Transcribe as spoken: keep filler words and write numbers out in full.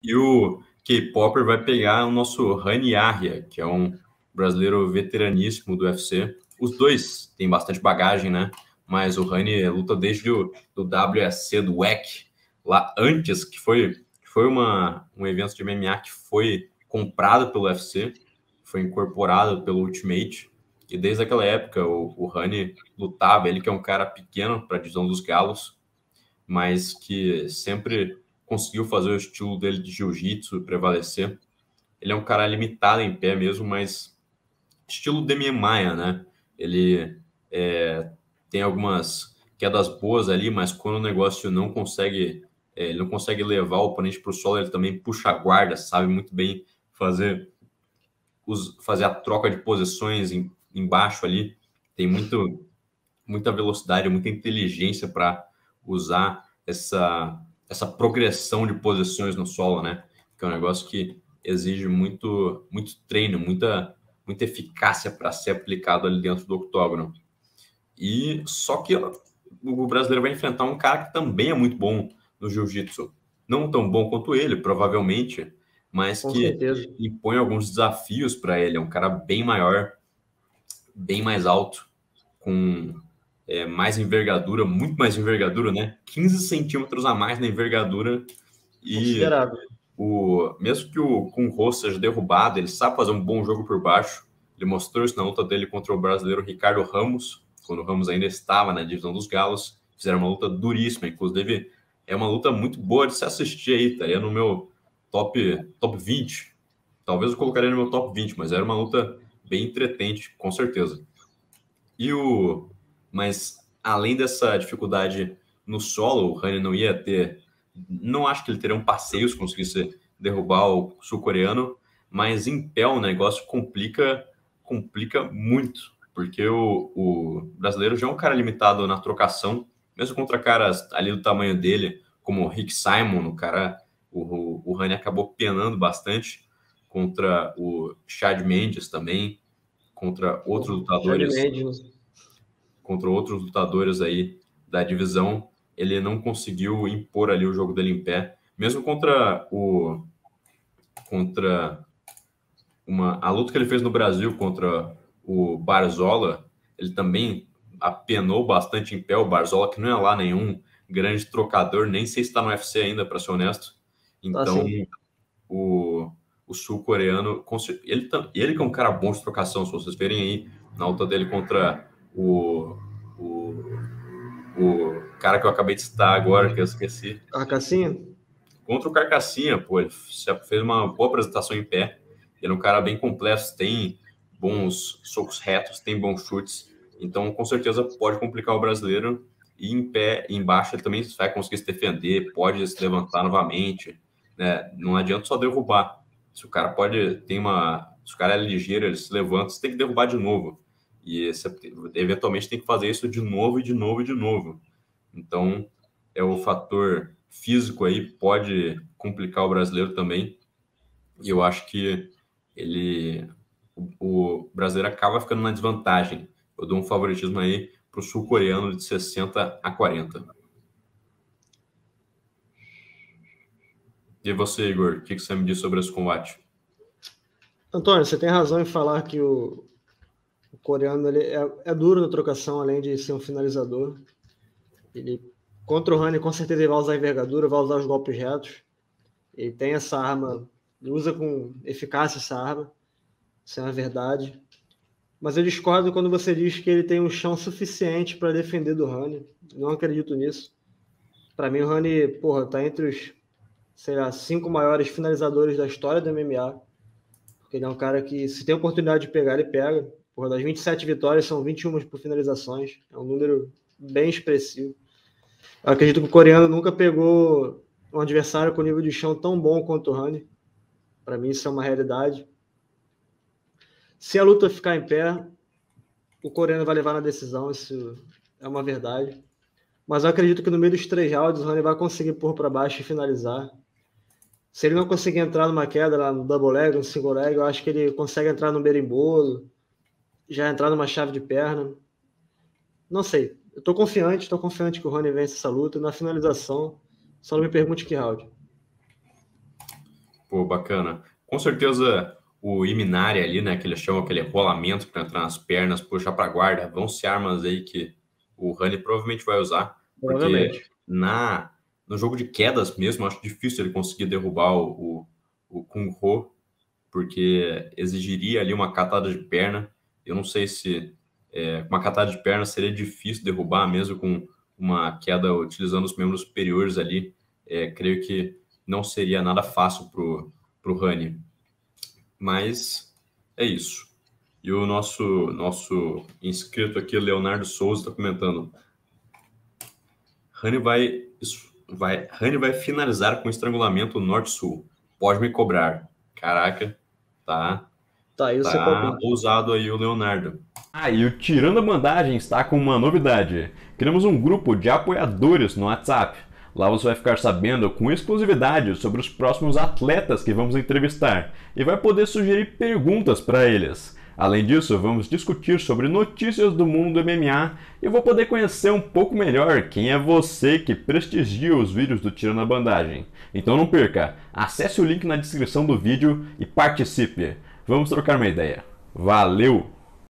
E o K-Popper vai pegar o nosso Rani Yahya, que é um brasileiro veteraníssimo do U F C. Os dois têm bastante bagagem, né? Mas o Rani luta desde o do W S C, do W E C, lá antes, que foi, que foi uma, um evento de M M A que foi comprado pelo U F C, foi incorporado pelo Ultimate. E desde aquela época o, o Rani lutava, ele que é um cara pequeno para a divisão dos galos, mas que sempre conseguiu fazer o estilo dele de jiu-jitsu prevalecer. Ele é um cara limitado em pé mesmo, mas estilo Demian Maia, né? Ele é, tem algumas quedas boas ali, mas quando o negócio não consegue, é, ele não consegue levar o oponente para o solo, ele também puxa a guarda, sabe muito bem fazer, os, fazer a troca de posições em, embaixo ali. Tem muito, muita velocidade, muita inteligência para usar essa, essa progressão de posições no solo, né? Que é um negócio que exige muito, muito treino, muita, muita eficácia para ser aplicado ali dentro do octógono. E só que o brasileiro vai enfrentar um cara que também é muito bom no jiu-jitsu. Não tão bom quanto ele, provavelmente, mas Com que certeza. impõe alguns desafios para ele. É um cara bem maior, bem mais alto, com é, mais envergadura, muito mais envergadura, né? quinze centímetros a mais na envergadura. E Considerável. o, mesmo que o Kun Ho seja derrubado, ele sabe fazer um bom jogo por baixo. Ele mostrou isso na luta dele contra o brasileiro Ricardo Ramos, quando o Ramos ainda estava na divisão dos galos. Fizeram uma luta duríssima, inclusive é uma luta muito boa de se assistir aí, estaria no meu top, top vinte. Talvez eu colocaria no meu top vinte, mas era uma luta bem entretente, com certeza. E o, mas além dessa dificuldade no solo, o Rani não ia ter, não acho que ele teria um passeio se conseguisse derrubar o sul-coreano, mas em pé o negócio complica, complica muito, porque o, o brasileiro já é um cara limitado na trocação, mesmo contra caras ali do tamanho dele, como o Rick Simon, o cara, o, o Rani acabou penando bastante contra o Chad Mendes também, contra outros Chad lutadores Mendes. contra outros lutadores aí da divisão, ele não conseguiu impor ali o jogo dele em pé, mesmo contra o contra uma a luta que ele fez no Brasil contra o Barzola, ele também apenou bastante em pé. O Barzola, que não é lá nenhum grande trocador, nem sei se está no U F C ainda, para ser honesto. Tá Então, assim. o, o sul-coreano, ele, ele que é um cara bom de trocação, se vocês verem aí na luta dele contra o, o o cara que eu acabei de citar agora, que eu esqueci, A Cassinha? contra o Carcassinha, pô, ele fez uma boa apresentação em pé. Ele é um cara bem completo, tem bons socos retos, tem bons chutes. Então, com certeza, pode complicar o brasileiro. E em pé, embaixo, ele também vai conseguir se defender, pode se levantar novamente. Né? Não adianta só derrubar. Se o cara pode, tem uma. Se o cara é ligeiro, ele se levanta, você tem que derrubar de novo. E você, eventualmente tem que fazer isso de novo e de novo e de novo. Então, é o fator físico aí pode complicar o brasileiro também. E eu acho que ele, o, o brasileiro acaba ficando na desvantagem. Eu dou um favoritismo aí para o sul-coreano de sessenta a quarenta. E você, Igor, o que, que você me diz sobre esse combate? Antônio, você tem razão em falar que o, o coreano ele é, é duro na trocação, além de ser um finalizador. Ele, contra o Rani, com certeza ele vai usar a envergadura, vai usar os golpes retos. Ele tem essa arma, ele usa com eficácia essa arma, isso é uma verdade. Mas eu discordo quando você diz que ele tem um chão suficiente para defender do Rani. Não acredito nisso. Para mim, o Rani, porra, tá entre os, sei lá, cinco maiores finalizadores da história do M M A. Porque ele é um cara que, se tem oportunidade de pegar, ele pega. Porra, das vinte e sete vitórias, são vinte e uma por finalizações. É um número bem expressivo. Eu acredito que o coreano nunca pegou um adversário com nível de chão tão bom quanto o Rani. Para mim, isso é uma realidade. Se a luta ficar em pé, o coreano vai levar na decisão. Isso é uma verdade. Mas eu acredito que no meio dos três rounds, o Rani vai conseguir pôr para baixo e finalizar. Se ele não conseguir entrar numa queda lá no double leg, no single leg, eu acho que ele consegue entrar no berimbolo, já entrar numa chave de perna. Não sei. Eu tô confiante, tô confiante que o Rony vence essa luta. Na finalização, só não me pergunte que round. Pô, bacana. Com certeza o Iminari ali, né, que eles chamam aquele rolamento para entrar nas pernas, puxar para guarda, vão ser armas aí que o Rani provavelmente vai usar, porque Provavelmente. na no jogo de quedas mesmo, eu acho difícil ele conseguir derrubar o, o, o Kung Ho, porque exigiria ali uma catada de perna. Eu não sei se é, uma catada de perna seria difícil derrubar, mesmo com uma queda utilizando os membros superiores ali. É, creio que não seria nada fácil pro, pro Rani. Mas é isso. E o nosso, nosso inscrito aqui, Leonardo Souza, está comentando. Rani vai, vai, Rani vai finalizar com estrangulamento norte-sul. Pode me cobrar. Caraca, tá, Tá aí o seu tá palpite. ousado aí o Leonardo. Ah, e o Tirando a Bandagem está com uma novidade. Criamos um grupo de apoiadores no WhatsApp. Lá você vai ficar sabendo com exclusividade sobre os próximos atletas que vamos entrevistar e vai poder sugerir perguntas para eles. Além disso, vamos discutir sobre notícias do mundo do M M A e vou poder conhecer um pouco melhor quem é você que prestigia os vídeos do Tirando a Bandagem. Então não perca, acesse o link na descrição do vídeo e participe. Vamos trocar uma ideia. Valeu!